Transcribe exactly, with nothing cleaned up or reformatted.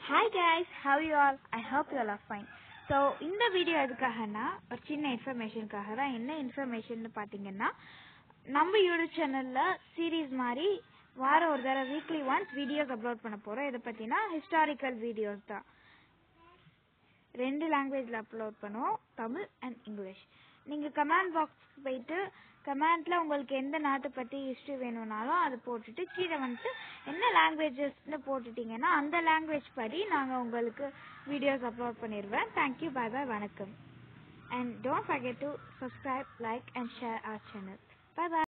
Hi guys, how you all? I hope you all are fine. So இந்த video எதுக்காகனா ஒரு சின்ன இன்ஃபர்மேஷனுக்காக தான். என்ன இன்ஃபர்மேஷன் பார்த்தீங்கன்னா, நம்ம யூடியூப் சேனல்ல சீரீஸ் மாதிரி வாரம் ஒரு தடவை வீக்லி ஒன்ஸ் வீடியோஸ் அப்லோட் பண்ண போறோம். இதை பத்தினா ஹிஸ்டாரிக்கல் வீடியோஸ் தான். ரெண்டு லாங்குவேஜ்ல அப்லோட் பண்ணுவோம், தமிழ் அண்ட் இங்கிலீஷ். நீங்க கமெண்ட் பாக்ஸ் போயிட்டு கமெண்ட்ல உங்களுக்கு எந்த நாட்டை பத்தி ஹிஸ்டரி வேணும்னாலும் அது போட்டுட்டு கீழே வந்துட்டு என்ன லாங்குவேஜஸ்ன்னு போட்டுட்டீங்கன்னா அந்த லாங்குவேஜ் படி நாங்கள் உங்களுக்கு வீடியோஸ் அப்லோட் பண்ணிடுவேன். தேங்க்யூ, பாய் பாய், வணக்கம். And don't forget to subscribe, like and share our channel. Bye bye.